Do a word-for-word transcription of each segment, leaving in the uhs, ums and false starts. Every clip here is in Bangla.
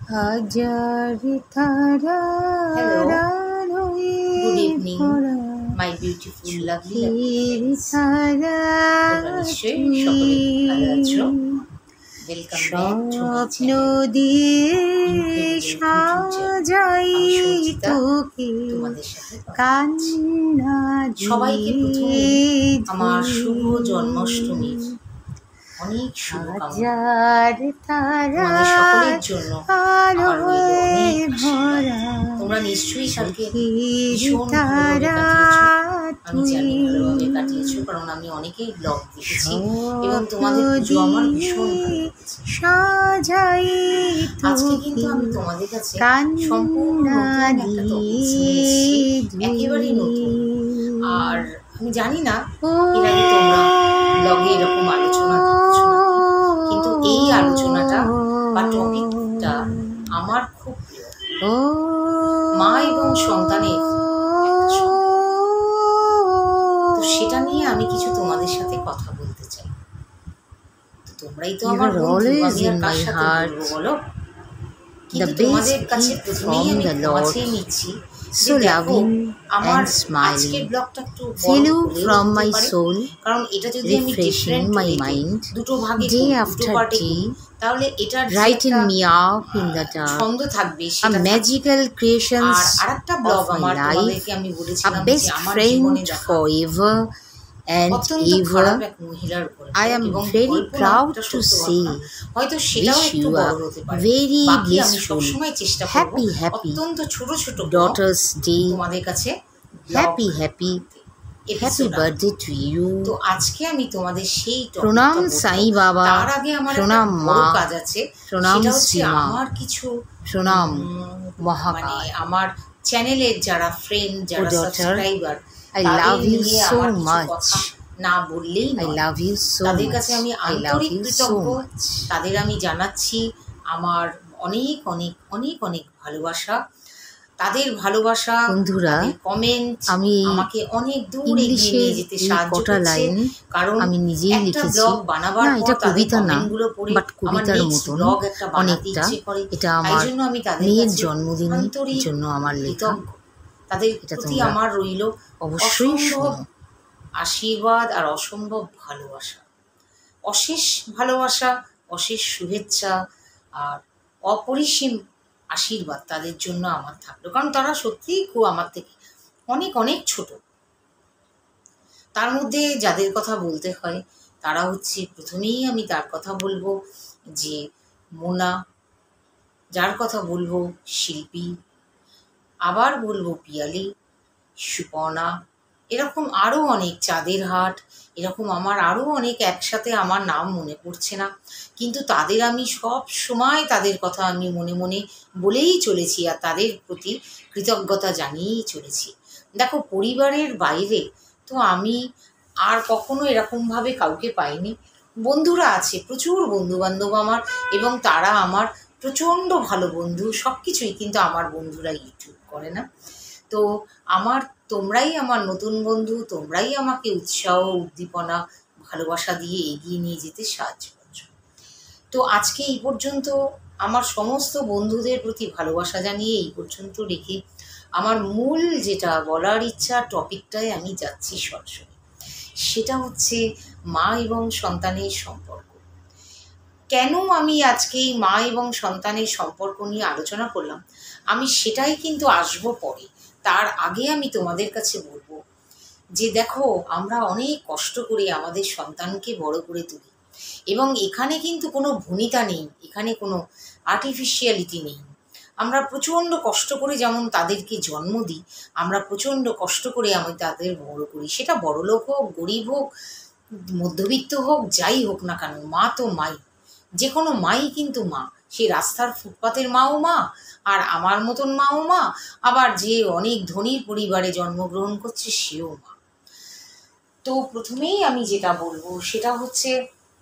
হাজার তারা Hello, আলোয় good evening, ভরা my beautiful, lovely, lovely চোখের friends. তারা তোমরা নিশ্চয়ই সকলে খুব ভালো আছো। ওয়েলকাম ব্যাক টু মাই স্বপ্ন চ্যানেল দিয়ে ইনক্রেডিবল গুড জার্নি। সাজাই আমি সঞ্চিতা, তোকে তোমাদের সাথে কথা বলছি। কান্না সবাইকে প্রথমেই দিয়ে আমার শুভ জন্মাষ্টমীর অনেক শুভকামনা। হাজার তোমাদের সকলের জন্য আমার রইল আলোয় অনেক ভরা আশীর্বাদ। তোমরা নিশ্চয়ই কালকে চোখের ভীষণ ভালোভাবে তারা কাটিয়েছো। আমি জানি তুই ভালোভাবে কাটিয়েছো, কারণ আমি অনেকেই ব্লগ দেখেছি এবং স্বপ্ন তোমাদের পুজো আমার ভীষণ ভালো দিয়ে লেগেছে। সাজাই আজকে কিন্তু তোকে আমি তোমাদের কাছে সম্পূর্ণ কান্না নতুন একটা টপিক নিয়ে এসেছি, একেবারেই নতুন। দিয়ে আর আমি জানি না ও এর আগে তোমরা ব্লগে এরকম আলোচনা দেখেছো নাকি, কিন্তু এই আলোচনাটা বা টপিকটা আমার খুব প্রিয়। ও মা এবং সন্তানের একটা সম্পর্ক, তো সেটা নিয়ে আমি কিছু তোমাদের সাথে কথা বলতে চাই। তো তোমরাই তো You আমার are বন্ধু, always আমি আর in কার my সাথে heart, বলবো বলো। the কিন্তু best তোমাদের কাছে gift প্রথমেই from আমি the ক্ষমা Lord, চেয়ে নিচ্ছি যে so দেখো loving আমার and আজকের smiling, ব্লগটা একটু বড় fill you হলেও from হতে my পারে, soul, কারণ এটা যদি আমি refreshing ডিফারেন্ট my ওয়েতে mind, দুটো ভাগে day করি, দুটো after পার্টে করি, day, তাহলে এটার যে brighten একটা me up in the dark, ছন্দ থাকবে a সেটা থাকবে। magical creations আর আরেকটা ব্লগ of my আমার life, তোমাদেরকে আমি a বলেছিলাম যে best আমার friend জীবনে দেখা forever and অত্যন্ত খারাপ ever. এক মহিলার গল্প, I am এবং very কল্পনা proud এটা to সত্য say, ঘটনা, হয়তো সেটাও wish একটু you বড় a হতে পারে। very বাকি আমি blissful, সবসময় চেষ্টা করব happy, happy অত্যন্ত ছোট ছোট কোনো Daughter's Day, তোমাদের কাছে blog happy, happy, happy episode আনতে। birthday to you. তো আজকে আমি তোমাদের সেই টপিকটা প্রণাম বলবো। সাই বাবা, তার আগে আমার একটা প্রণাম বড় মা, কাজ আছে, প্রণাম সেটা হচ্ছে শ্রীমা, আমার কিছু প্রণাম উম, মানে মহাকাল। আমার চ্যানেলের যারা ফ্রেন্ড, Oh যারা daughter, সাবস্ক্রাইবার, I তাদের love you নিয়ে so আমার কিছু much. কথা না বললেই I নয়। love you so তাদের much. কাছে আমি I love আন্তরিক you so কৃতজ্ঞ। much. তাদের আমি জানাচ্ছি আমার অনেক অনেক অনেক অনেক ভালোবাসা। তাদের ভালোবাসা, বন্ধুরা, তাদের কমেন্ট আমি আমাকে অনেক দূর এগিয়ে ইংলিশের নিয়ে যেতে এই সাহায্য কটা করছে, লাইন কারণ আমি নিজেই একটা লিখেছি। ব্লগ বানাবার না, পর এটা তাদের কবিতা না, কমেন্টগুলো পড়ে বাট আমার কবিতার নেক্সট মতন ব্লগ একটা বানাতে অনেকটা। ইচ্ছে করে। এটা তাই আমার জন্য আমি তাদের মেয়ের কাছে জন্মদিনের আন্তরিক জন্য আমার লেখা। কৃতজ্ঞ। তাদের এটা প্রতি তোমরা আমার রইল অবশ্যই অসম্ভব শোনো। আশীর্বাদ আর অসম্ভব ভালোবাসা, অশেষ ভালোবাসা, অশেষ শুভেচ্ছা আর অপরিসীম আশীর্বাদ তাদের জন্য আমার থাকলো, কারণ তারা সত্যিই খুব আমার থেকে অনেক অনেক ছোট। তার মধ্যে যাদের কথা বলতে হয় তারা হচ্ছে, প্রথমেই আমি তার কথা বলবো যে মোনা, যার কথা বলবো শিল্পী, আবার বলবো পিয়ালি, সুপর্ণা, এরকম আরও অনেক, চাঁদের হাট, এরকম আমার আরও অনেক, একসাথে আমার নাম মনে পড়ছে না, কিন্তু তাদের আমি সব সময় তাদের কথা আমি মনে মনে বলেই চলেছি আর তাদের প্রতি কৃতজ্ঞতা জানিয়েই চলেছি। দেখো, পরিবারের বাইরে তো আমি আর কখনো এরকমভাবে কাউকে পাইনি। বন্ধুরা আছে, প্রচুর বন্ধুবান্ধব আমার, এবং তারা আমার প্রচণ্ড ভালো বন্ধু, সব কিছুই, কিন্তু আমার বন্ধুরা ইউটিউব করে না। তো আমার তোমরাই আমার নতুন বন্ধু, তোমরাই আমাকে উৎসাহ, উদ্দীপনা, ভালোবাসা দিয়ে এগিয়ে নিয়ে যেতে সাহায্য করছো। তো আজকে এই পর্যন্ত আমার সমস্ত বন্ধুদের প্রতি ভালোবাসা জানিয়ে এই পর্যন্ত রেখে আমার মূল যেটা বলার ইচ্ছা, টপিকটায় আমি যাচ্ছি সরাসরি। সেটা হচ্ছে মা এবং সন্তানের সম্পর্ক। কেন আমি আজকে এই মা এবং সন্তানের সম্পর্ক নিয়ে আলোচনা করলাম, আমি সেটাই কিন্তু আসবো পরে। তার আগে আমি তোমাদের কাছে বলবো যে দেখো, আমরা অনেক কষ্ট করে আমাদের সন্তানকে বড় করে তুলি, এবং এখানে কিন্তু কোনো ভনিতা নেই, এখানে কোনো আর্টিফিশিয়ালিটি নেই। আমরা প্রচণ্ড কষ্ট করে যেমন তাদেরকে জন্ম দিই, আমরা প্রচণ্ড কষ্ট করে আমি তাদের বড় করি। সেটা বড়লোক হোক, গরিব হোক, মধ্যবিত্ত হোক, যাই হোক না কেন, মা তো মাই। যে কোনো মাই কিন্তু মা। সে রাস্তার ফুটপাতের মাও মা, আর আমার মতন মাও মা, আবার যে অনেক ধনীর পরিবারে জন্মগ্রহণ করছে সেও মা। তো প্রথমেই আমি যেটা বলবো সেটা হচ্ছে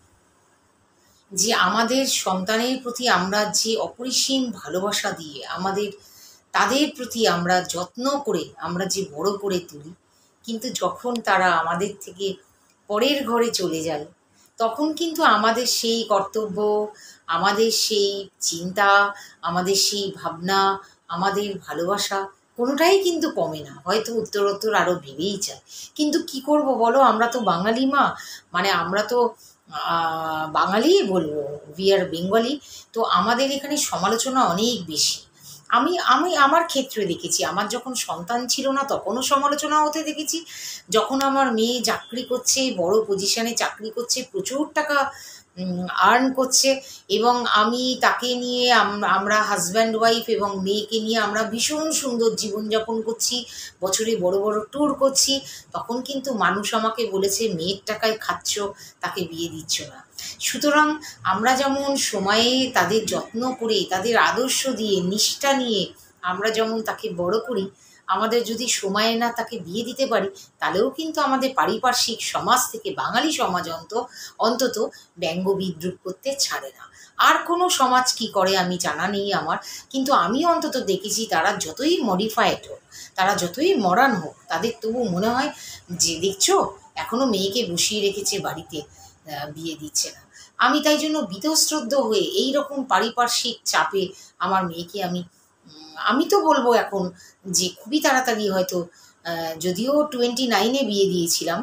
যে আমাদের সন্তানের প্রতি আমরা যে অপরিসীম ভালোবাসা দিয়ে আমাদের তাদের প্রতি আমরা যত্ন করে আমরা যে বড় করে তুলি, কিন্তু যখন তারা আমাদের থেকে পরের ঘরে চলে যায়, তখন কিন্তু আমাদের সেই কর্তব্য, আমাদের সেই চিন্তা, আমাদের সেই ভাবনা, আমাদের ভালোবাসা কোনোটাই কিন্তু কমে না, হয়তো উত্তরোত্তর আরও বেড়েই যায়। কিন্তু কি করব বলো, আমরা তো বাঙালি মা, মানে আমরা তো বাঙালিই বলবো, উই আর বেঙ্গলি। তো আমাদের এখানে সমালোচনা অনেক বেশি। আমি আমি আমার ক্ষেত্রে দেখেছি, আমার যখন সন্তান ছিল না তখনও সমালোচনা হতে দেখেছি, যখন আমার মেয়ে চাকরি করছে, বড় পজিশনে চাকরি করছে, প্রচুর টাকা আর্ন করছে, এবং আমি তাকে নিয়ে আমরা হাজব্যান্ড ওয়াইফ এবং মেয়েকে নিয়ে আমরা ভীষণ সুন্দর জীবনযাপন করছি, বছরে বড় বড় ট্যুর করছি, তখন কিন্তু মানুষ আমাকে বলেছে মেয়ের টাকায় খাচ্ছ, তাকে বিয়ে দিচ্ছ না। সুতরাং আমরা যেমন সময়ে তাদের যত্ন করে, তাদের আদর্শ দিয়ে, নিষ্ঠা নিয়ে আমরা যেমন তাকে বড় করি, আমাদের যদি সময়ে না তাকে বিয়ে দিতে পারি, তাহলেও কিন্তু আমাদের পারিপার্শ্বিক সমাজ থেকে, বাঙালি সমাজ অন্ত অন্তত ব্যঙ্গ বিদ্রুপ করতে ছাড়ে না। আর কোনো সমাজ কি করে আমি জানা নেই আমার, কিন্তু আমি অন্তত দেখেছি তারা যতই মডিফাইড হোক, তারা যতই মডার্ন হোক, তাদের তবু মনে হয় যে দেখছো এখনও মেয়েকে বসিয়ে রেখেছে বাড়িতে, বিয়ে দিচ্ছে না। আমি তাই জন্য বীতশ্রদ্ধ হয়ে এই রকম পারিপার্শ্বিক চাপে আমার মেয়েকে আমি আমি তো বলবো এখন যে খুবই তাড়াতাড়ি, হয়তো যদিও টোয়েন্টি নাইনে বিয়ে দিয়েছিলাম,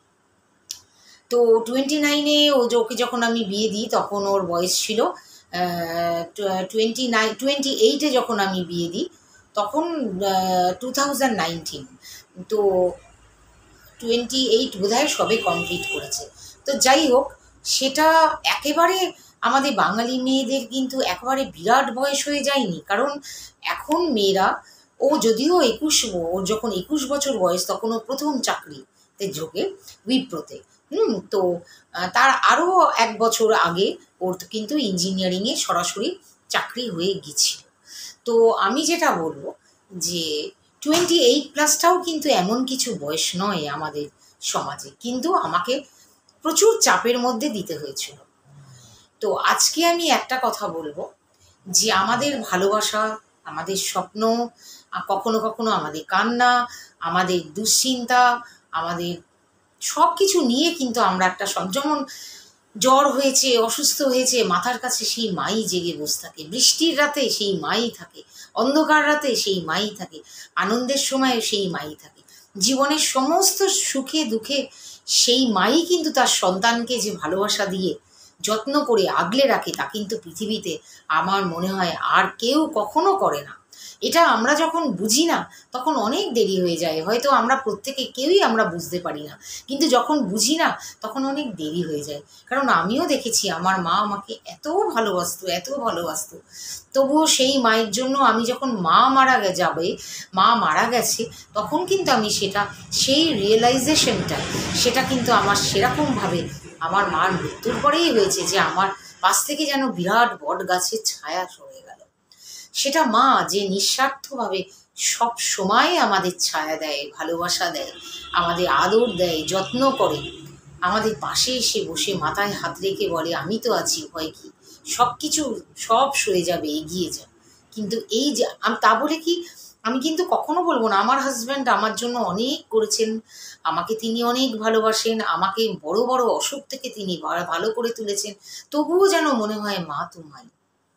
তো টোয়েন্টি নাইনে ও ওকে যখন আমি বিয়ে দিই তখন ওর বয়স ছিল টোয়েন্টি নাইন টোয়েন্টি এইটে যখন আমি বিয়ে দিই তখন টু থাউজেন্ড নাইনটিন, তো টোয়েন্টি এইট বোধহয় সবে কমপ্লিট করেছে। তো যাই হোক, সেটা একেবারে আমাদের বাঙালি মেয়েদের কিন্তু একেবারে বিরাট বয়স হয়ে যায়নি, কারণ এখন মেয়েরা, ও যদিও একুশ, ওর যখন একুশ বছর বয়স তখন ও প্রথম চাকরিতে ঢোকে উইপ্রোতে। হুম তো তার আরও এক বছর আগে ওর কিন্তু ইঞ্জিনিয়ারিংয়ে সরাসরি চাকরি হয়ে গেছিল। তো আমি যেটা বলবো যে টোয়েন্টি এইট প্লাসটাও কিন্তু এমন কিছু বয়স নয় আমাদের সমাজে, কিন্তু আমাকে প্রচুর চাপের মধ্যে দিতে হয়েছিল। তো আজকে আমি একটা কথা বলবো যে আমাদের ভালোবাসা, আমাদের স্বপ্ন, কখনো কখনো আমাদের কান্না, আমাদের দুশ্চিন্তা, আমাদের সব কিছু নিয়ে কিন্তু আমরা একটা সব, যেমন জ্বর হয়েছে, অসুস্থ হয়েছে, মাথার কাছে সেই মাই জেগে বসে থাকে, বৃষ্টির রাতে সেই মাই থাকে, অন্ধকার রাতে সেই মাই থাকে, আনন্দের সময়ে সেই মাই থাকে, জীবনের সমস্ত সুখে দুঃখে সেই মাই কিন্তু তার সন্তানকে যে ভালোবাসা দিয়ে যত্ন করে আগলে রাখে, তা কিন্তু পৃথিবীতে আমার মনে হয় আর কেউ কখনো করে না। এটা আমরা যখন বুঝি না তখন অনেক দেরি হয়ে যায়, হয়তো আমরা প্রত্যেকে কেউই আমরা বুঝতে পারি না, কিন্তু যখন বুঝি না তখন অনেক দেরি হয়ে যায়। কারণ আমিও দেখেছি আমার মা আমাকে এত ভালোবাসতো, এত ভালোবাসতো, তবুও সেই মায়ের জন্য আমি যখন মা মারা যাবে, মা মারা গেছে, তখন কিন্তু আমি সেটা, সেই রিয়েলাইজেশনটা, সেটা কিন্তু আমার সেরকমভাবে আমার মার মৃত্যুর পরেই হয়েছে, যে আমার পাশ থেকে যেন বিরাট বট গাছের ছায়া সরে গেল। সেটা মা যে নিঃস্বার্থভাবে সব সময় আমাদের ছায়া দেয়, ভালোবাসা দেয়, আমাদের আদর দেয়, যত্ন করে, আমাদের পাশে এসে বসে মাথায় হাত রেখে বলে আমি তো আছি, ভয় কি, সব কিছু সব সয়ে যাবে, এগিয়ে যা। কিন্তু এই যে আমি তা বলে কি আমি কিন্তু কখনো বলবো না আমার হাজব্যান্ড আমার জন্য অনেক করেছেন, আমাকে তিনি অনেক ভালোবাসেন, আমাকে বড় বড় অসুখ থেকে তিনি ভালো করে তুলেছেন, তবুও যেন মনে হয় মা তোমায়।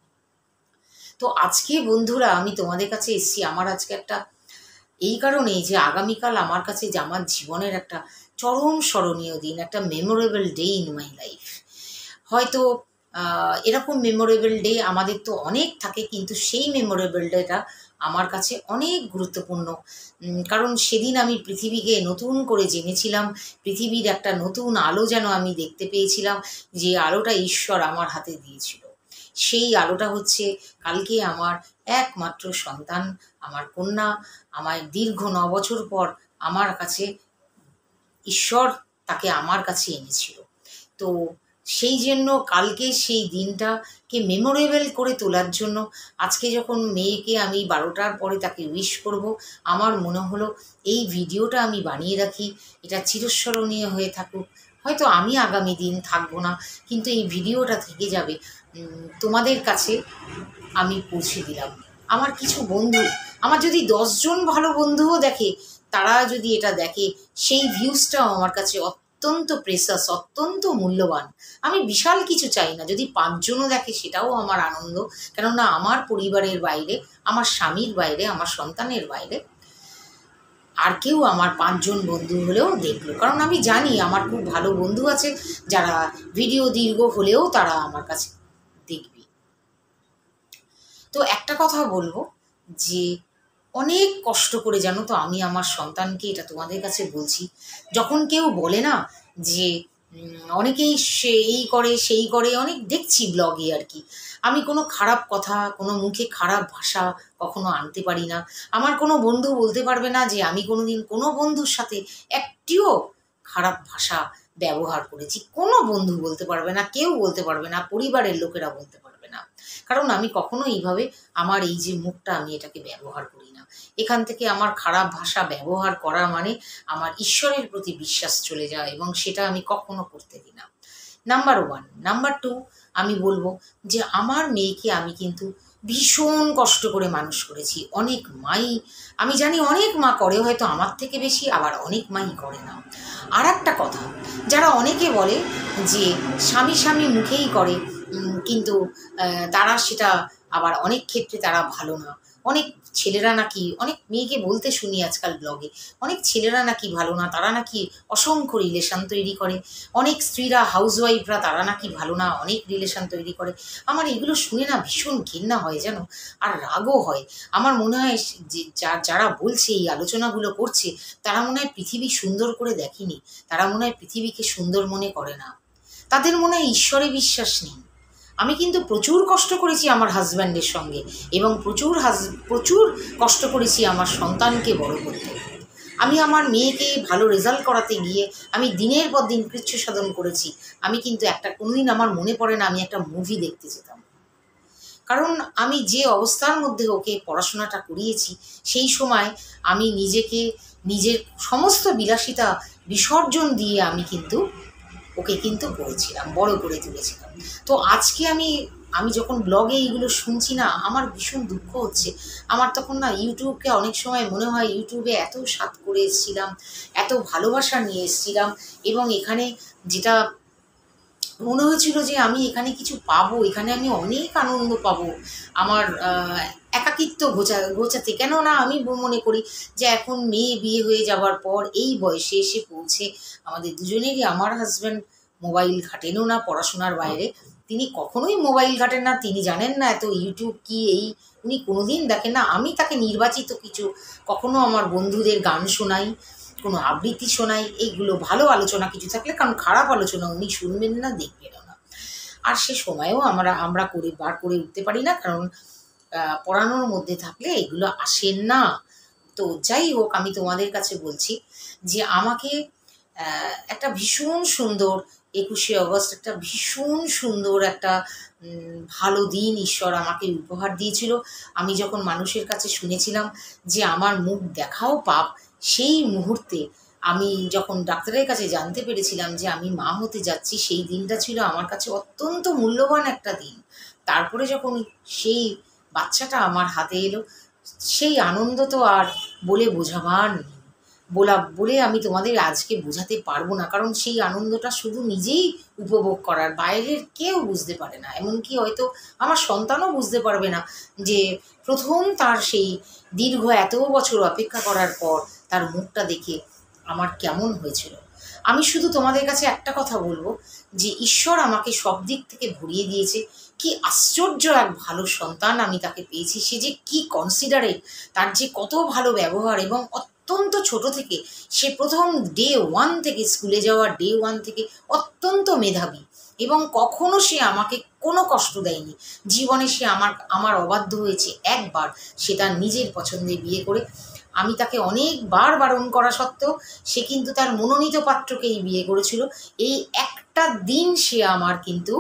তো আজকে বন্ধুরা আমি তোমাদের কাছে এসেছি আমার আজকে একটা, এই কারণেই যে আগামীকাল আমার কাছে যে আমার জীবনের একটা চরম স্মরণীয় দিন, একটা memorable day in my life. হয়তো এরকম মেমোরেবল ডে আমাদের তো অনেক থাকে, কিন্তু সেই মেমোরেবল ডেটা আমার কাছে অনেক গুরুত্বপূর্ণ, কারণ সেদিন আমি পৃথিবীকে নতুন করে জেনেছিলাম, পৃথিবীর একটা নতুন আলো যেন আমি দেখতে পেয়েছিলাম, যে আলোটা ঈশ্বর আমার হাতে দিয়েছিল। সেই আলোটা হচ্ছে কালকে আমার একমাত্র সন্তান, আমার কন্যা, আমার দীর্ঘ ন বছর পর আমার কাছে ঈশ্বর তাকে আমার কাছে এনেছিল। তো সেই জন্য কালকে সেই দিনটাকে মেমোরেবল করে তোলার জন্য আজকে যখন মেয়েকে আমি বারোটার পরে তাকে উইশ করব, আমার মনে হলো এই ভিডিওটা আমি বানিয়ে রাখি, এটা চিরস্মরণীয় হয়ে থাকুক। হয়তো আমি আগামী দিন থাকবো না, কিন্তু এই ভিডিওটা থেকে যাবে, তোমাদের কাছে আমি পৌঁছে দিলাম। আমার কিছু বন্ধু, আমার যদি দশজন ভালো বন্ধুও দেখে, তারা যদি এটা দেখে, সেই ভিউজটাও আমার কাছে অত্যন্ত প্রেসাস, অত্যন্ত মূল্যবান। আমি বিশাল কিছু চাই না, যদি পাঁচজনও দেখে সেটাও আমার আনন্দ। কেননা আমার পরিবারের বাইরে, আমার স্বামীর বাইরে, আমার সন্তানের বাইরে আর কেউ আমার পাঁচজন বন্ধু হলেও দেখলো, কারণ আমি জানি আমার খুব ভালো বন্ধু আছে যারা ভিডিও দীর্ঘ হলেও তারা আমার কাছে দেখবে। তো একটা কথা বলবো যে অনেক কষ্ট করে, জানো তো, আমি আমার সন্তানকে, এটা তোমাদের কাছে বলছি, যখন কেউ বলে না যে অনেকেই সে এই করে সেই করে, অনেক দেখছি ব্লগে আর কি, আমি কোনো খারাপ কথা, কোনো মুখে খারাপ ভাষা কখনো আনতে পারি না। আমার কোনো বন্ধু বলতে পারবে না যে আমি কোনো দিন কোনো বন্ধুর সাথে একটিও খারাপ ভাষা ব্যবহার করেছি, কোনো বন্ধু বলতে পারবে না, কেউ বলতে পারবে না, পরিবারের লোকেরা বলতে পারবে না। কারণ আমি কখনো এইভাবে আমার এই যে মুখটা, আমি এটাকে ব্যবহার করি না। এখান থেকে আমার খারাপ ভাষা ব্যবহার করা মানে আমার ঈশ্বরের প্রতি বিশ্বাস চলে যায়, এবং সেটা আমি কখনো করতে দিই না। Number one. নাম্বার টু, আমি বলবো যে আমার মেয়েকে আমি কিন্তু ভীষণ কষ্ট করে মানুষ করেছি। অনেক মাই, আমি জানি অনেক মা করে হয়তো আমার থেকে বেশি, আবার অনেক মাই করে না। আর একটা কথা, যারা অনেকে বলে যে স্বামী স্বামী মুখেই করে, কিন্তু তারা সেটা আবার অনেক ক্ষেত্রে তারা ভালো না। অনেক ছেলেরা নাকি, অনেক মেয়েকে বলতে শুনি আজকাল ব্লগে, অনেক ছেলেরা নাকি ভালো না, তারা নাকি অসংখ্য রিলেশান তৈরি করে। অনেক স্ত্রীরা, হাউসওয়াইফরা, তারা নাকি ভালো না, অনেক রিলেশান তৈরি করে। আমার এগুলো শুনে না ভীষণ ঘৃণা হয় যেন, আর রাগও হয়। আমার মনে হয় যে যারা বলছে, এই আলোচনাগুলো করছে, তারা মনে হয় পৃথিবী সুন্দর করে দেখেনি, তারা মনে হয় পৃথিবীকে সুন্দর মনে করে না, তাদের মনে হয় ঈশ্বরে বিশ্বাস নেই। আমি কিন্তু প্রচুর কষ্ট করেছি আমার হাজব্যান্ডের সঙ্গে, এবং প্রচুর হাজ প্রচুর কষ্ট করেছি আমার সন্তানকে বড় করতে। আমি আমার মেয়েকে ভালো রেজাল্ট করাতে গিয়ে আমি দিনের পর দিন কৃচ্ছ সাধন করেছি। আমি কিন্তু একটা কোনোদিন আমার মনে পড়ে না আমি একটা মুভি দেখতে যেতাম, কারণ আমি যে অবস্থার মধ্যে ওকে পড়াশোনাটা করিয়েছি, সেই সময় আমি নিজেকে, নিজের সমস্ত বিলাসিতা বিসর্জন দিয়ে আমি কিন্তু ওকে কিন্তু করেছিলাম, বড় করে তুলেছিলাম। তো আজকে আমি আমি যখন ব্লগে এইগুলো শুনছি না, আমার ভীষণ দুঃখ হচ্ছে। আমার তখন না ইউটিউবকে অনেক সময় মনে হয় ইউটিউবে এত স্বাদ করে এসেছিলাম, এত ভালোবাসা নিয়ে এসেছিলাম, এবং এখানে যেটা মনে হয়েছিল যে আমি এখানে কিছু পাবো, এখানে আমি অনেক আনন্দ পাবো আমার একাকিত্ব ঘোচা ঘোচাতে। কেননা আমি মনে করি যে এখন মেয়ে বিয়ে হয়ে যাওয়ার পর এই বয়সে এসে পৌঁছে আমাদের দুজনেরই, আমার হাজব্যান্ড মোবাইল ঘাটেনও না পড়াশোনার বাইরে, তিনি কখনোই মোবাইল ঘাটেন না, তিনি জানেন না এত ইউটিউব কি, এই উনি কোনোদিন দেখেন না। আমি তাকে নির্বাচিত কিছু কখনো আমার বন্ধুদের গান শোনাই, কোনো আবৃত্তি শোনাই, এইগুলো ভালো আলোচনা কিছু থাকলে, কারণ খারাপ আলোচনা উনি শুনবেন না, দেখবেনও না। আর সে সময়েও আমরা আমরা করে বার করে উঠতে পারি না, কারণ পড়ানোর মধ্যে থাকলে এগুলো আসেন না। তো যাই হোক, আমি তোমাদের কাছে বলছি যে আমাকে একটা ভীষণ সুন্দর একুশে অগস্ট, একটা ভীষণ সুন্দর একটা ভালো দিন ঈশ্বর আমাকে উপহার দিয়েছিল। আমি যখন মানুষের কাছে শুনেছিলাম যে আমার মুখ দেখাও পাপ, সেই মুহূর্তে আমি যখন ডাক্তারের কাছে জানতে পেরেছিলাম যে আমি মা হতে যাচ্ছি, সেই দিনটা ছিল আমার কাছে অত্যন্ত মূল্যবান একটা দিন। তারপরে যখন সেই বাচ্চাটা আমার হাতে এলো, সেই আনন্দ তো আর বলে বোঝাবার নেই, বলা বলে আমি তোমাদের আজকে বোঝাতে পারবো না, কারণ সেই আনন্দটা শুধু নিজেই উপভোগ করার, বাইরের কেউ বুঝতে পারে না। এমনকি হয়তো আমার সন্তানও বুঝতে পারবে না যে প্রথম তার সেই দীর্ঘ এত বছর অপেক্ষা করার পর তার মুখটা দেখে আমার কেমন হয়েছিল। আমি শুধু তোমাদের কাছে একটা কথা বলবো যে ঈশ্বর আমাকে সব দিক থেকে ভরিয়ে দিয়েছে। কি আশ্চর্য এক ভালো সন্তান আমি তাকে পেয়েছি, সে যে কি কনসিডারেট, তার যে কত ভালো ব্যবহার, এবং অত্যন্ত ছোট থেকে, সে প্রথম ডে ওয়ান থেকে, স্কুলে যাওয়ার ডে ওয়ান থেকে অত্যন্ত মেধাবী, এবং কখনো সে আমাকে কোনো কষ্ট দেয়নি। জীবনে সে আমার আমার অবাধ্য হয়েছে একবার, সে তার নিজের পছন্দে বিয়ে করে। আমি তাকে অনেকবার বারণ করা সত্ত্বেও সে কিন্তু তার মনোনীত পাত্রকেই বিয়ে করেছিল। এই একটা দিন সে আমার কিন্তু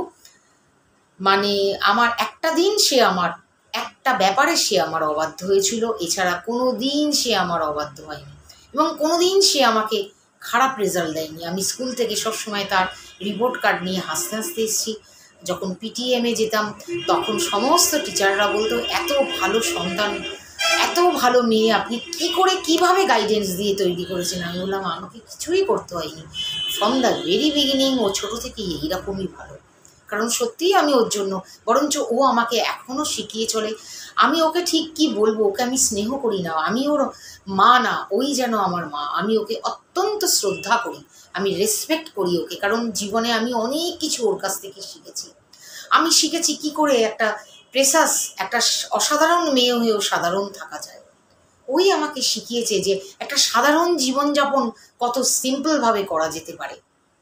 মানে আমার একটা দিন সে আমার একটা ব্যাপারে সে আমার অবাধ্য হয়েছিল, এছাড়া কোনো দিন সে আমার অবাধ্য হয়নি, এবং কোনো দিন সে আমাকে খারাপ রেজাল্ট দেয়নি। আমি স্কুল থেকে সবসময় তার রিপোর্ট কার্ড নিয়ে হাসতে হাসতে এসেছি। যখন পিটিএমে যেতাম তখন সমস্ত টিচাররা বলতো এত ভালো সন্তান, এত ভালো মেয়ে, আপনি কি করে কিভাবে গাইডেন্স দিয়ে তৈরি করেছেন। আমি বললাম আমাকে কিছুই করতে হয়নি, ফ্রম দ্য ভেরি বিগিনিং ও ছোটো থেকেই এইরকমই ভালো। কারণ সত্যিই আমি ওর জন্য, বরঞ্চ ও আমাকে এখনও শিখিয়ে চলে। আমি ওকে ঠিক কি বলবো, ওকে আমি স্নেহ করি না, আমি ওর মা না, ওই যেন আমার মা। আমি ওকে অত্যন্ত শ্রদ্ধা করি, আমি রেসপেক্ট করি ওকে, কারণ জীবনে আমি অনেক কিছু ওর কাছ থেকে শিখেছি। আমি শিখেছি কি করে একটা প্রেসাস, একটা অসাধারণ মেয়ে হয়েও সাধারণ থাকা যায়। ওই আমাকে শিখিয়েছে যে একটা সাধারণ জীবনযাপন কত সিম্পলভাবে করা যেতে পারে।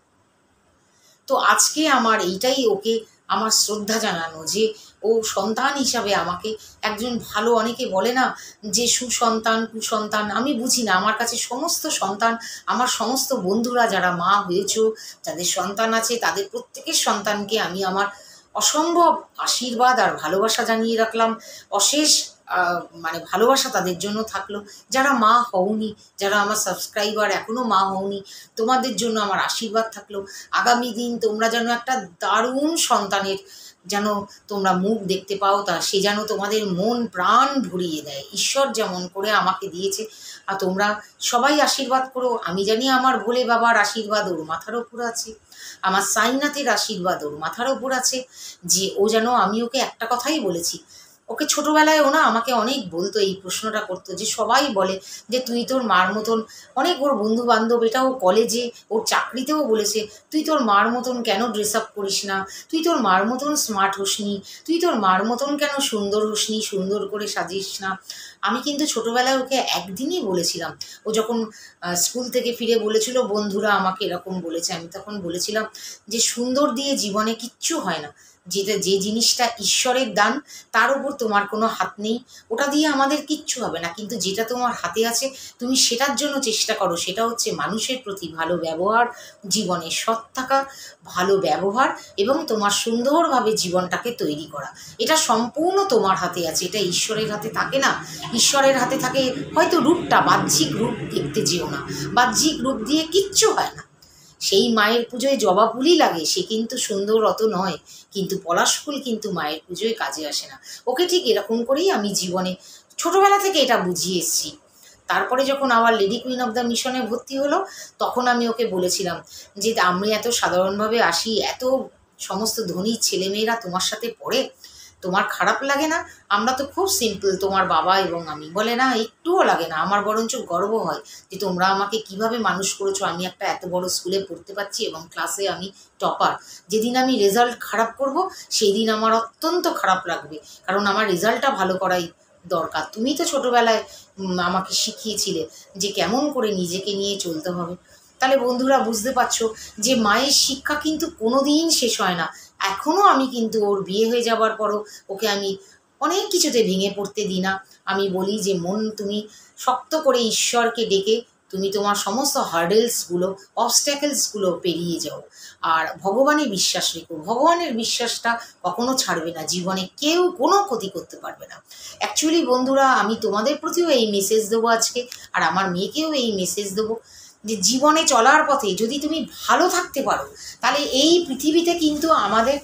তো আজকে আমার এইটাই ওকে আমার শ্রদ্ধা জানানো, যে ও সন্তান হিসাবে আমাকে একজন ভালো, অনেকে বলে না যে সুসন্তান কুসন্তান, আমি বুঝি না। আমার কাছে সমস্ত সন্তান, আমার সমস্ত বন্ধুরা যারা মা হয়েছো, যাদের সন্তান আছে, তাদের প্রত্যেকের সন্তানকে আমি আমার অসম্ভব আশীর্বাদ আর ভালোবাসা জানিয়ে রাখলাম। অশেষ মানে ভালোবাসা তাদের জন্য থাকলো। যারা মা হওনি, যারা আমার সাবস্ক্রাইবার এখনও মা হওনি, তোমাদের জন্য আমার আশীর্বাদ থাকলো। আগামী দিন তোমরা যেন একটা দারুণ সন্তানের যেন তোমরা মুখ দেখতে পাও, তা সে যেন তোমাদের মন প্রাণ ভরিয়ে দেয়। ঈশ্বর যেমন করে আমাকে দিয়েছে, আর তোমরা সবাই আশীর্বাদ করো। আমি জানি আমার ভোলে বাবার আশীর্বাদ ওর মাথার ওপর আছে, আমার সাইনাথের আশীর্বাদ ওর মাথার ওপর আছে, যে ও যেন, আমি ওকে একটা কথাই বলেছি, ওকে ছোটোবেলায় ও না আমাকে অনেক বলতো, এই প্রশ্নটা করতো যে সবাই বলে যে তুই তোর মার মতন, অনেক ওর বন্ধু বান্ধব, এটাও কলেজে ওর চাকরিতেও বলেছে, তুই তোর মার মতন কেন ড্রেস আপ করিস না, তুই তোর মার মতন স্মার্ট হোসনি, তুই তোর মার মতন কেন সুন্দর হোসনি, সুন্দর করে সাজিস না। আমি কিন্তু ছোটোবেলায় ওকে একদিনই বলেছিলাম, ও যখন স্কুল থেকে ফিরে বলেছিল বন্ধুরা আমাকে এরকম বলেছে, আমি তখন বলেছিলাম যে সুন্দর দিয়ে জীবনে কিচ্ছু হয় না, যেটা যে জিনিসটা ঈশ্বরের দান তার উপর তোমার কোনো হাত নেই, ওটা দিয়ে আমাদের কিচ্ছু হবে না। কিন্তু যেটা তোমার হাতে আছে তুমি সেটার জন্য চেষ্টা করো, সেটা হচ্ছে মানুষের প্রতি ভালো ব্যবহার, জীবনে সৎ থাকা, ভালো ব্যবহার এবং তোমার সুন্দরভাবে জীবনটাকে তৈরি করা। এটা সম্পূর্ণ তোমার হাতে আছে, এটা ঈশ্বরের হাতে থাকে না। ঈশ্বরের হাতে থাকে হয়তো রূপটা, বাহ্যিক রূপ দেখতে যেও না, বাহ্যিক রূপ দিয়ে কিচ্ছু হয় না। সেই মায়ের পুজোয় জবা ফুলই লাগে, সে কিন্তু সুন্দর অত নয়, কিন্তু পলাশ ফুল কিন্তু মায়ের পুজোয় কাজে আসে না। ওকে ঠিক এরকম করেই আমি জীবনে ছোটোবেলা থেকে এটা বুঝিয়ে এসেছি। তারপরে যখন আবার লেডি কুইন অফ দ্য মিশনে ভর্তি হলো, তখন আমি ওকে বলেছিলাম যে আমি এত সাধারণভাবে আসি, এত সমস্ত ধনী ছেলেমেয়েরা তোমার সাথে পড়ে, তোমার খারাপ লাগে না? আমরা তো খুব সিম্পল, তোমার বাবা এবং আমি। বলে না, একটুও লাগে না, আমার বরঞ্চ গর্ব হয় যে তোমরা আমাকে কিভাবে মানুষ করেছো, আমি একটা এত বড় স্কুলে পড়তে পারছি এবং ক্লাসে আমি টপার। যেদিন আমি রেজাল্ট খারাপ করব সেই দিন আমার অত্যন্ত খারাপ লাগবে, কারণ আমার রেজাল্টটা ভালো করাই দরকার। তুমি তো ছোটোবেলায় আমাকে শিখিয়েছিলে যে কেমন করে নিজেকে নিয়ে চলতে হবে। তাহলে বন্ধুরা বুঝতে পারছো যে মায়ের শিক্ষা কিন্তু কোনো দিন শেষ হয় না। এখনও আমি কিন্তু ওর বিয়ে হয়ে যাবার পরও ওকে আমি অনেক কিছুতে ভেঙে পড়তে দিই না। আমি বলি যে মন, তুমি শক্ত করে ঈশ্বরকে ডেকে তুমি তোমার সমস্ত হার্ডেলসগুলো, অবস্ট্যাকেলসগুলো পেরিয়ে যাও, আর ভগবানে বিশ্বাস রেখো। ভগবানের বিশ্বাসটা কখনো ছাড়বে না, জীবনে কেউ কোনো ক্ষতি করতে পারবে না। অ্যাকচুয়ালি বন্ধুরা, আমি তোমাদের প্রতিও এই মেসেজ দেবো আজকে, আর আমার মেয়েকেও এই মেসেজ দেবো যে জীবনে চলার পথে যদি তুমি ভালো থাকতে পারো, তাহলে এই পৃথিবীতে কিন্তু আমাদের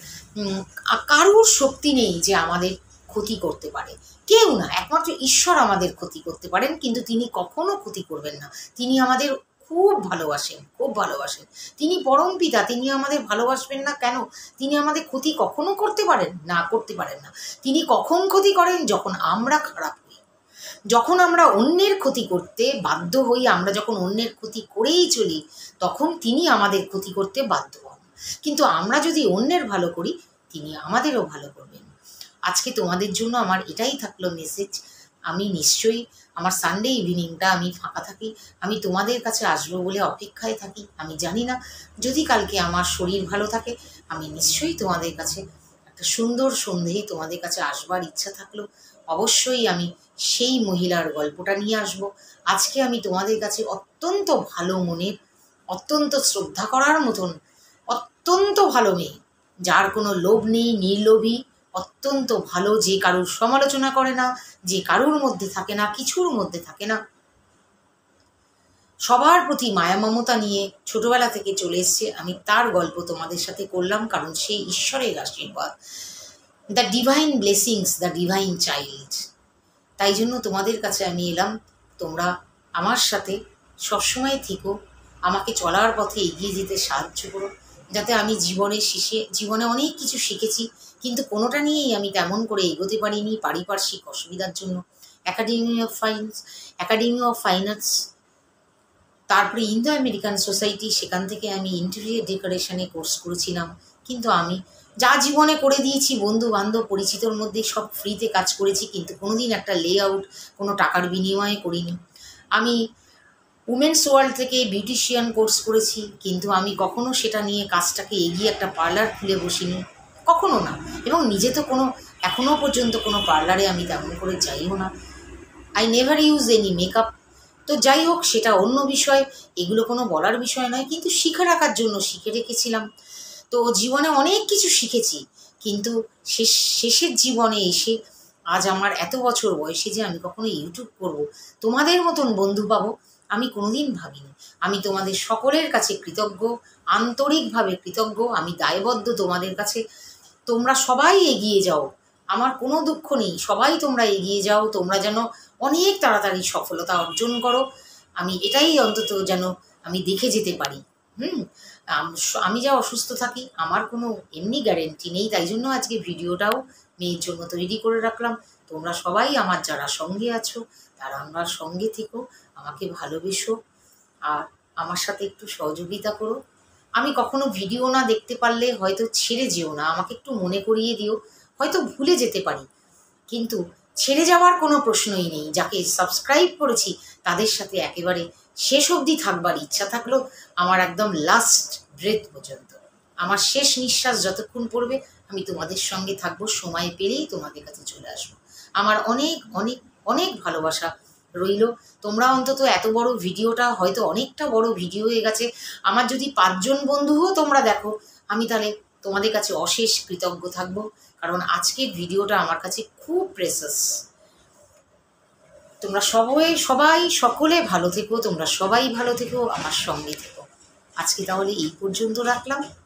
কারুর শক্তি নেই যে আমাদের ক্ষতি করতে পারে, কেউ না। একমাত্র ঈশ্বর আমাদের ক্ষতি করতে পারেন, কিন্তু তিনি কখনো ক্ষতি করবেন না। তিনি আমাদের খুব ভালোবাসেন, খুব ভালোবাসেন। তিনি পরম পিতা, তিনি আমাদের ভালোবাসবেন না কেন? তিনি আমাদের ক্ষতি কখনো করতে পারেন না, করতে পারেন না। তিনি কখন ক্ষতি করেন? যখন আমরা খারাপ হই, যখন আমরা অন্যের ক্ষতি করতে বাধ্য হই, আমরা যখন অন্যের ক্ষতি করেই চলি, তখন তিনি আমাদের ক্ষতি করতে বাধ্য হন। কিন্তু আমরা যদি অন্যের ভালো করি, তিনি আমাদেরও ভালো করবেন। আজকে তোমাদের জন্য আমার এটাই থাকলো মেসেজ। আমি নিশ্চয়ই আমার সানডে ইভিনিংটা আমি ফাঁকা থাকি, আমি তোমাদের কাছে আসবো বলে অপেক্ষায় থাকি। আমি জানি না, যদি কালকে আমার শরীর ভালো থাকে, আমি নিশ্চয়ই তোমাদের কাছে একটা সুন্দর সন্ধে তোমাদের কাছে আসবার ইচ্ছা থাকলো অবশ্যই আমি সেই মহিলার গল্পটা নিয়ে আসব। আজকে আমি তোমাদের কাছে অত্যন্ত ভালো মনের, অত্যন্ত শ্রদ্ধা করার মতন, অত্যন্ত ভালো মেয়ে, যার কোনো লোভ নেই, নির্লোভী, অত্যন্ত ভালো, যে কারুর সমালোচনা করে না, যে কারুর মধ্যে থাকে না, কিছুর মধ্যে থাকে না, সবার প্রতি মায়া মমতা নিয়ে ছোটবেলা থেকে চলে এসছে। আমি তার গল্প তোমাদের সাথে করলাম, কারণ সেই ঈশ্বরের আশীর্বাদ, the divine blessings, the divine child. তাই জন্য তোমাদের কাছে আমি এলাম, তোমরা আমার সাথে সবসময় থেকো, আমাকে চলার পথে এগিয়ে যেতে সাহায্য করো, যাতে আমি জীবনে শেষে জীবনে অনেক কিছু শিখেছি, কিন্তু কোনোটা নিয়েই আমি তেমন করে এগোতে পারিনি পারিপার্শ্বিক অসুবিধার জন্য। Academy of fines Academy of Fine Arts, তারপরে ইন্দো আমেরিকান সোসাইটি, সেখান থেকে আমি ইন্টেরিয়র ডেকোরেশনে কোর্স করেছিলাম। কিন্তু আমি যা জীবনে করে দিয়েছি, বন্ধু বান্ধব পরিচিতর মধ্যে সব ফ্রিতে কাজ করেছি, কিন্তু কোনোদিন একটা লে আউট কোনো টাকার বিনিময়ে করিনি। আমি উমেন্স ওয়ার্ল্ড থেকে বিউটিশিয়ান কোর্স করেছি, কিন্তু আমি কখনো সেটা নিয়ে কাজটাকে এগিয়ে একটা পার্লার খুলে বসিনি, কখনো না। এবং নিজে তো কোনো এখনও পর্যন্ত কোনো পার্লারে আমি তেমন করে যাইও না। I never use any makeup. তো যাই হোক, সেটা অন্য বিষয়, এগুলো কোনো বলার বিষয় নয়, কিন্তু শিখে রাখার জন্য শিখে রেখেছিলাম। তো জীবনে অনেক কিছু শিখেছি, কিন্তু শেষ শেষের জীবনে এসে আজ আমার এত বছর বয়সে যে আমি কখনো ইউটিউব করব, তোমাদের মতন বন্ধু পাবো, আমি কোনোদিন ভাবিনি। আমি তোমাদের সকলের কাছে কৃতজ্ঞ, আন্তরিকভাবে কৃতজ্ঞ, আমি দায়বদ্ধ তোমাদের কাছে। তোমরা সবাই এগিয়ে যাও, আমার কোনো দুঃখ নেই, সবাই তোমরা এগিয়ে যাও, তোমরা যেন অনেক তাড়াতাড়ি সফলতা অর্জন করো, আমি এটাই অন্তত যেন আমি দেখে যেতে পারি। হুম আমি যা অসুস্থ থাকি, আমার কোনো এমনি গ্যারেন্টি নেই, তাই জন্য আজকে ভিডিওটাও মেয়ের জন্য তৈরি করে রাখলাম। তোমরা সবাই আমার যারা সঙ্গে আছো, তারা আমার সঙ্গে থেকো, আমাকে ভালোবেসো, আর আমার সাথে একটু সহযোগিতা করো। আমি কখনো ভিডিও না দেখতে পারলে হয়তো ছেড়ে যেও না, আমাকে একটু মনে করিয়ে দিও, হয়তো ভুলে যেতে পারি, কিন্তু ছেড়ে যাওয়ার কোনো প্রশ্নই নেই। যাকে সাবস্ক্রাইব করেছি তাদের সাথে একেবারে শেষ অবধি থাকবার ইচ্ছা থাকলো, আমার একদম লাস্ট ব্রেথ পর্যন্ত, আমার শেষ নিঃশ্বাস যতক্ষণ পড়বে আমি তোমাদের সঙ্গে থাকবো, সময় পেলেই তোমাদের কাছে চলে আসবো। আমার অনেক অনেক অনেক ভালোবাসা রইল। তোমরা অন্তত এত বড় ভিডিওটা হয়তো অনেকটা বড় ভিডিও হয়ে গেছে, আমার যদি পাঁচজন বন্ধুও তোমরা দেখো, আমি তাহলে তোমাদের কাছে অশেষ কৃতজ্ঞ থাকবো, কারণ আজকের ভিডিওটা আমার কাছে খুব প্রেসাস। তোমরা সবাই সবাই সকলে ভালো থেকো, তোমরা সবাই ভালো থেকো, আমার সঙ্গে থেকো। আজকে তাহলে এই পর্যন্ত রাখলাম।